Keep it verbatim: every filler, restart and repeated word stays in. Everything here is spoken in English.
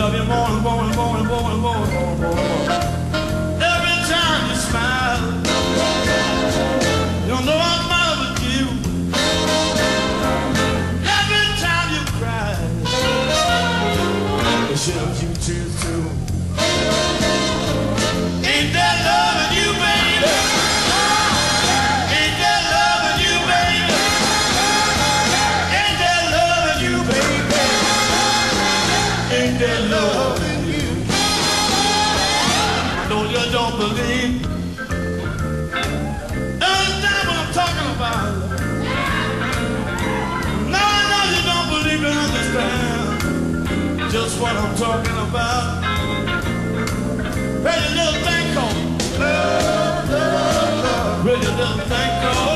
love you more and more and more and more and more and more and more and more. Every time you smile, you know I'm in love with you. Every time you cry, it shows you tears too. Ain't that loving you, baby? Ain't that loving you, baby? Ain't that loving you, baby? Ain't that loving you? No, you don't believe. Understand what I'm talking about? No, I know you don't believe and understand just what I'm talking about. Ready, little thing called love, love, love. Ready, little thing called